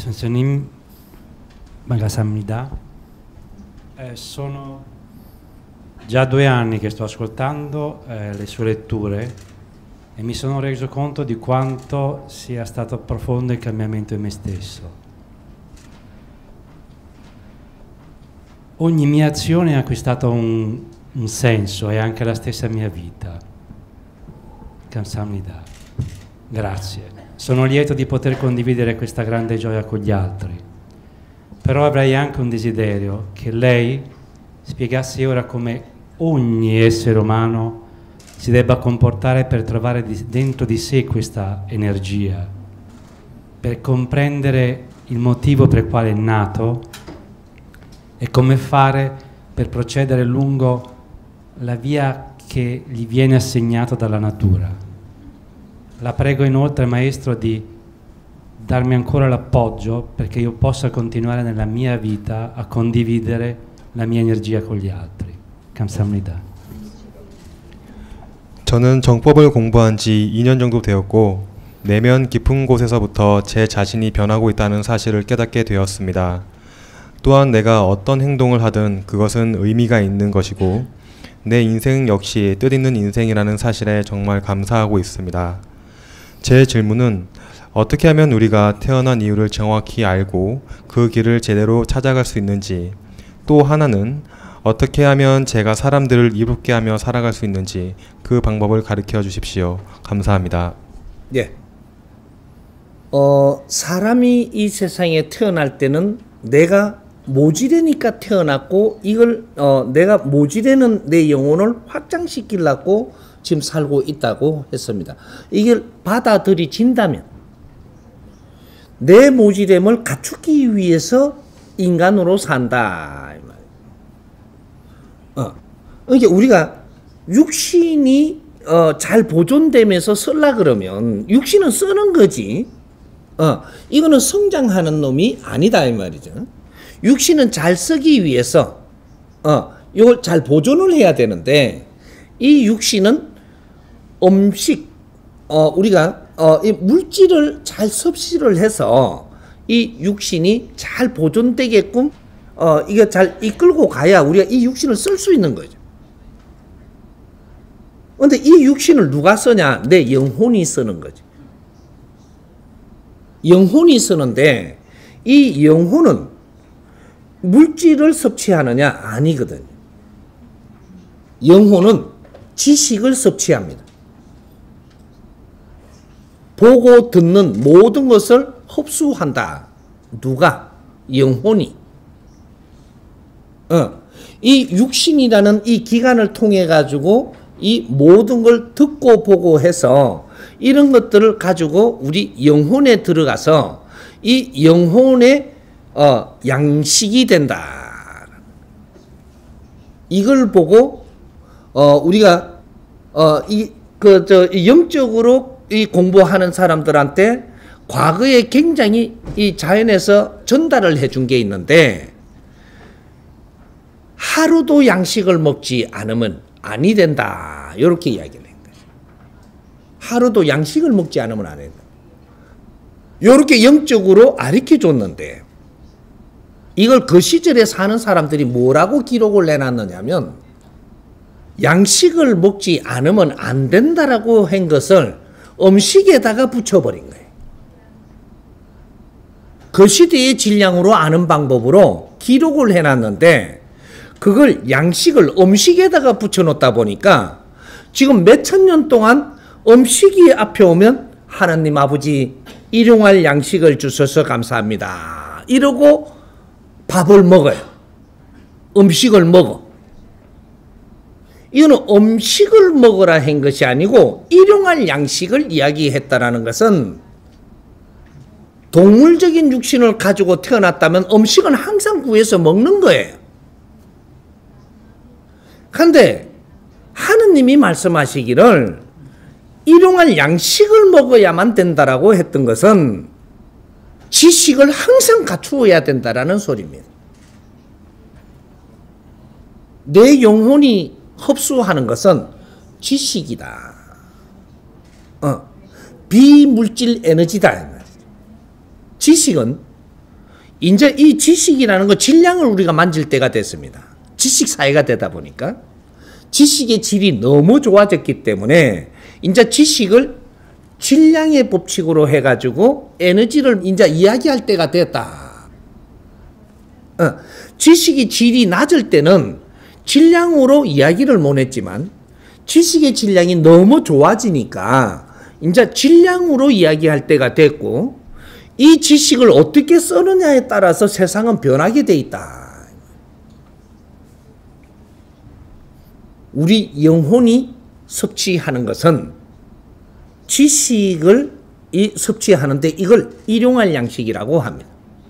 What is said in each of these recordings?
선생님, 반갑습니다. Sono già 2 anni che sto ascoltando le sue letture e mi sono reso conto di quanto sia stato profondo il cambiamento in me stesso. Ogni mia azione ha acquistato un senso e anche la stessa mia vita. Kamsahamnida. Grazie. Sono lieto di poter condividere questa grande gioia con gli altri. Però avrei anche un desiderio che lei spiegasse ora come ogni essere umano si debba comportare per trovare dentro di sé questa energia, per comprendere il motivo per il quale è nato e come fare per procedere lungo la via che gli viene assegnata dalla natura. La prego inoltre, Maestro, di darmi ancora l'appoggio perché io possa continuare nella mia vita a condividere la mia energia con gli altri. 감사합니다. 저는 정법을 공부한 지 2년 정도 되었고 내면 깊은 곳에서부터 제 자신이 변하고 있다는 사실을 깨닫게 되었습니다. 또한 내가 어떤 행동을 하든 그것은 의미가 있는 것이고 내 인생 역시 뜻있는 인생이라는 사실에 정말 감사하고 있습니다. 제 질문은 어떻게 하면 우리가 태어난 이유를 정확히 알고 그 길을 제대로 찾아갈 수 있는지, 또 하나는 어떻게 하면 제가 사람들을 이롭게 하며 살아갈 수 있는지 그 방법을 가르쳐 주십시오. 감사합니다. 예. 사람이 이 세상에 태어날 때는 내가 모지래니까 태어났고 이걸 내가 모지래는 내 영혼을 확장시키려고 지금 살고 있다고 했습니다. 이걸 받아들여진다면 내 모지됨을 갖추기 위해서 인간으로 산다. 그러니까 우리가 육신이 잘 보존되면서 쓸라 그러면 육신은 쓰는 거지. 이거는 성장하는 놈이 아니다 이 말이죠. 육신은 잘 쓰기 위해서 이걸 잘 보존을 해야 되는데 이 육신은 음식 우리가 이 물질을 잘 섭취를 해서 이 육신이 잘 보존되게끔 이게 잘 이끌고 가야 우리가 이 육신을 쓸 수 있는 거죠. 근데 이 육신을 누가 쓰냐? 내 영혼이 쓰는 거지. 영혼이 쓰는데 이 영혼은 물질을 섭취하느냐? 아니거든요. 영혼은 지식을 섭취합니다. 보고 듣는 모든 것을 흡수한다. 누가? 영혼이. 이 육신이라는 이 기관을 통해 가지고 이 모든 걸 듣고 보고 해서 이런 것들을 가지고 우리 영혼에 들어가서 이 영혼의 양식이 된다. 이걸 보고 우리가 영적으로 이 공부하는 사람들한테 과거에 굉장히 이 자연에서 전달을 해준 게 있는데 하루도 양식을 먹지 않으면 아니 된다. 이렇게 이야기를 한 거죠. 하루도 양식을 먹지 않으면 안 된다. 이렇게 영적으로 가르쳐 줬는데 이걸 그 시절에 사는 사람들이 뭐라고 기록을 내놨느냐면 양식을 먹지 않으면 안 된다라고 한 것을 음식에다가 붙여버린 거예요. 그 시대의 질량으로 아는 방법으로 기록을 해놨는데 그걸 양식을 음식에다가 붙여놓다 보니까 지금 몇천 년 동안 음식이 앞에 오면 하나님 아버지 일용할 양식을 주셔서 감사합니다. 이러고 밥을 먹어요. 음식을 먹어. 이거는 음식을 먹으라 한 것이 아니고 일용할 양식을 이야기했다라는 것은 동물적인 육신을 가지고 태어났다면 음식은 항상 구해서 먹는 거예요. 그런데 하느님이 말씀하시기를 일용할 양식을 먹어야만 된다라고 했던 것은 지식을 항상 갖추어야 된다라는 소리입니다. 내 영혼이 흡수하는 것은 지식이다. 비물질 에너지다. 지식은 이제 이 지식이라는 거 질량을 우리가 만질 때가 됐습니다. 지식 사회가 되다 보니까 지식의 질이 너무 좋아졌기 때문에 이제 지식을 질량의 법칙으로 해가지고 에너지를 이제 이야기할 때가 됐다. 지식의 질이 낮을 때는 질량으로 이야기를 못 했지만 지식의 질량이 너무 좋아지니까 이제 질량으로 이야기할 때가 됐고, 이 지식을 어떻게 쓰느냐에 따라서 세상은 변하게 돼 있다. 우리 영혼이 섭취하는 것은 지식을 섭취하는데 이걸 일용할 양식이라고 합니다.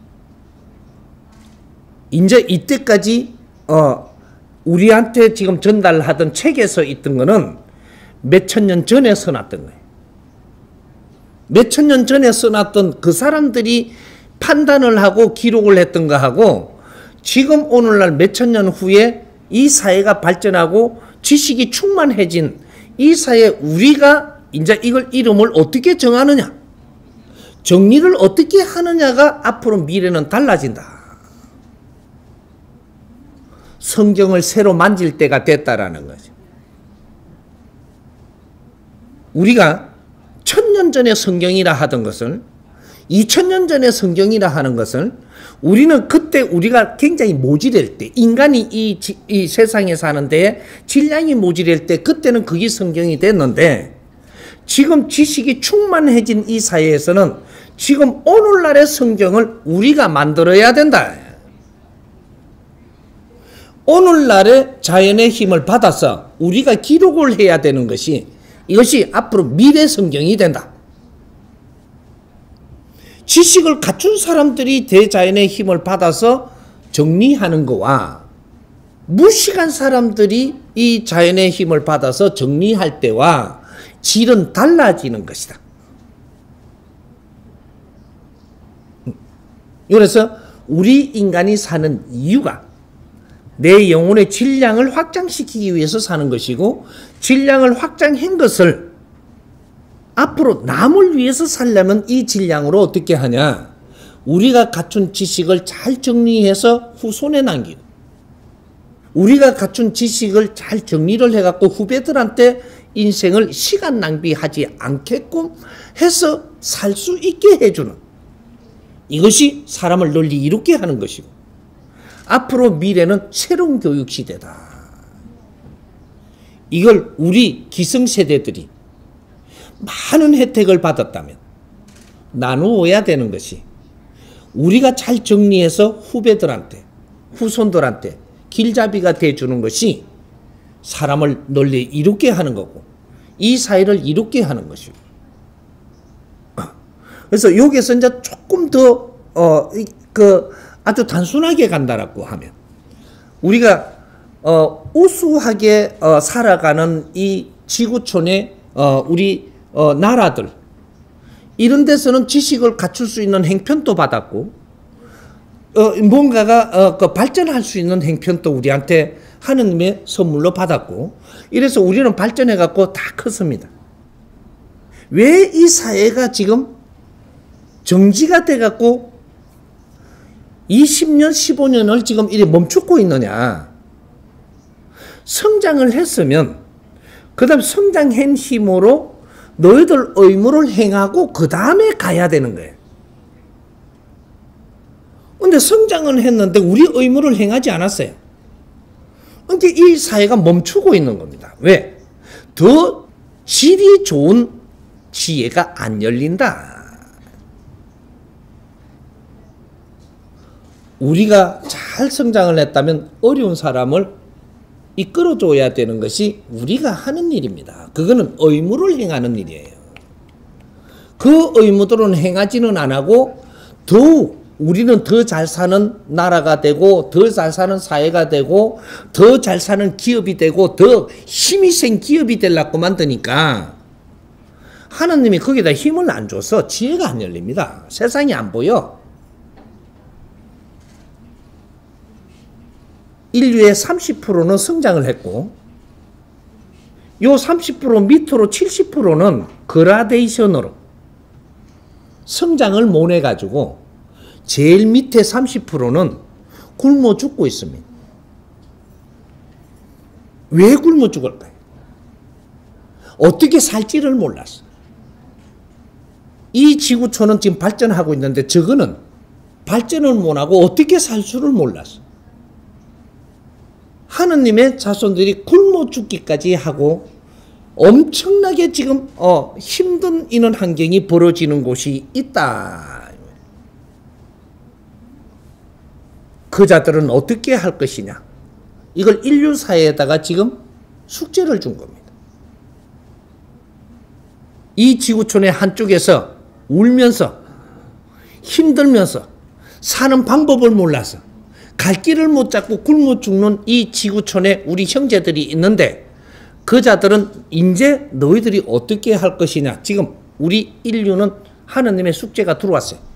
이제 이때까지 우리한테 지금 전달하던 책에서 있던 거는 몇천 년 전에 써놨던 거예요. 몇천 년 전에 써놨던 그 사람들이 판단을 하고 기록을 했던 거하고 지금 오늘날 몇천 년 후에 이 사회가 발전하고 지식이 충만해진 이 사회에 우리가 이제 이걸 이름을 어떻게 정하느냐, 정리를 어떻게 하느냐가 앞으로 미래는 달라진다. 성경을 새로 만질 때가 됐다라는 거죠. 우리가 1000년 전에 성경이라 하던 것을 2000년 전에 성경이라 하는 것을 우리는 그때 우리가 굉장히 모질할 때, 인간이 이 세상에 사는데 질량이 모질할 때 그때는 그게 성경이 됐는데, 지금 지식이 충만해진 이 사회에서는 지금 오늘날의 성경을 우리가 만들어야 된다. 오늘날의 자연의 힘을 받아서 우리가 기록을 해야 되는 것이, 이것이 앞으로 미래 성경이 된다. 지식을 갖춘 사람들이 대자연의 힘을 받아서 정리하는 거와 무식한 사람들이 이 자연의 힘을 받아서 정리할 때와 질은 달라지는 것이다. 그래서 우리 인간이 사는 이유가 내 영혼의 질량을 확장시키기 위해서 사는 것이고, 질량을 확장한 것을 앞으로 남을 위해서 살려면 이 질량으로 어떻게 하냐, 우리가 갖춘 지식을 잘 정리해서 후손에 남기고, 우리가 갖춘 지식을 잘 정리를 해갖고 후배들한테 인생을 시간 낭비하지 않게끔 해서 살 수 있게 해주는, 이것이 사람을 널리 이롭게 하는 것이고, 앞으로 미래는 새로운 교육 시대다. 이걸 우리 기성세대들이 많은 혜택을 받았다면 나누어야 되는 것이, 우리가 잘 정리해서 후배들한테, 후손들한테 길잡이가 돼주는 것이 사람을 널리 이롭게 하는 거고, 이 사회를 이롭게 하는 것이고. 그래서 여기서 이제 조금 더 아주 단순하게 간다라고 하면, 우리가 우수하게 살아가는 이 지구촌의 우리 나라들, 이런 데서는 지식을 갖출 수 있는 행편도 받았고, 뭔가가 발전할 수 있는 행편도 우리한테 하느님의 선물로 받았고, 이래서 우리는 발전해갖고 다 컸습니다. 왜 이 사회가 지금 정지가 돼갖고 20년, 15년을 지금 이래 멈추고 있느냐? 성장을 했으면 그 다음 성장한 힘으로 너희들 의무를 행하고 그 다음에 가야 되는 거예요. 근데 성장을 했는데 우리 의무를 행하지 않았어요. 그러니까 이 사회가 멈추고 있는 겁니다. 왜? 더 질이 좋은 지혜가 안 열린다. 우리가 잘 성장을 했다면 어려운 사람을 이끌어줘야 되는 것이 우리가 하는 일입니다. 그거는 의무를 행하는 일이에요. 그 의무들은 행하지는 안 하고 더욱 우리는 더 잘 사는 나라가 되고, 더 잘 사는 사회가 되고, 더 잘 사는 기업이 되고, 더 힘이 센 기업이 되려고 만드니까 하나님이 거기다 힘을 안 줘서 지혜가 안 열립니다. 세상이 안 보여. 인류의 30%는 성장을 했고, 요 30% 밑으로 70%는 그라데이션으로 성장을 못 해가지고 제일 밑에 30%는 굶어 죽고 있습니다. 왜 굶어 죽을까요? 어떻게 살지를 몰랐어. 이 지구촌은 지금 발전하고 있는데 저거는 발전을 못하고 어떻게 살 줄을 몰랐어. 하느님의 자손들이 굶어 죽기까지 하고 엄청나게 지금 힘든 이런 환경이 벌어지는 곳이 있다. 그 자들은 어떻게 할 것이냐. 이걸 인류사회에다가 지금 숙제를 준 겁니다. 이 지구촌의 한쪽에서 울면서 힘들면서 사는 방법을 몰라서 갈 길을 못 잡고 굶어 죽는 이 지구촌에 우리 형제들이 있는데 그 자들은 이제 너희들이 어떻게 할 것이냐. 지금 우리 인류는 하느님의 숙제가 들어왔어요.